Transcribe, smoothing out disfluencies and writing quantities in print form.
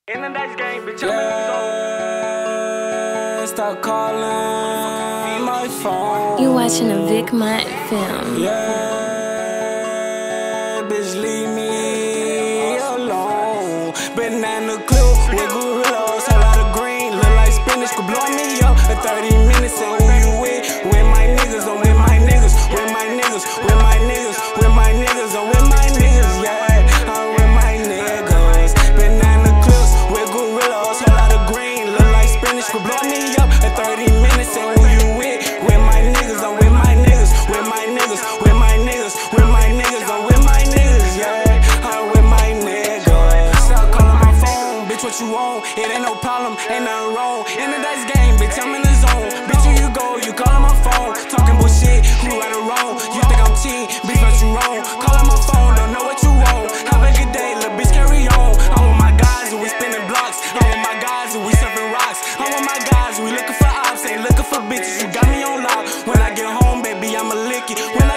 In the dice game, bitch, yeah, stop calling my phone. You watching a Vic Mont film. Yeah, bitch, leave me alone. Banana clip with gorillas, whole lot of green, look like spinach, could blow me up in 30 minutes. And who you with? With my niggas, I'm with my niggas, with my niggas, with my niggas, with my niggas, I'm with my niggas, yeah, I'm with my niggas. Banana clips with gorillas, whole lot of green, look like spinach, could blow me up in 30 minutes. And who you with? With my niggas, I'm with my niggas, with my niggas, with my niggas, with my niggas, I'm with my niggas, yeah, I'm with my niggas. Stop calling my phone, bitch, what you want? It ain't no problem, ain't nothing wrong. In the dice game, bitch, I'm in the zone. Bitch, where you go? You calling my phone, talking bullshit, who right or wrong? You think I'm teen, bitch, but you wrong. Calling my phone, don't know what you want. Have a good day, little bitch, carry on. I'm with my guys and we spinning blocks. I'm with my guys and we surfing rocks. I'm with my guys, we looking for ops, ain't looking for bitches. You got me on lock. When I get home, baby, I'ma lick it. When